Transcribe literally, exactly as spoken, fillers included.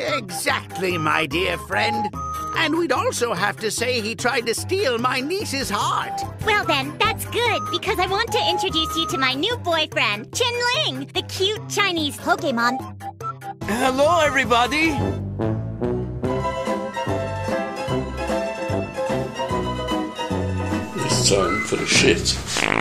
Exactly, my dear friend. And we'd also have to say he tried to steal my niece's heart. Well then, that's good, because I want to introduce you to my new boyfriend, Chingling, the cute Chinese Pokemon. Hello, everybody! It's time for the shit.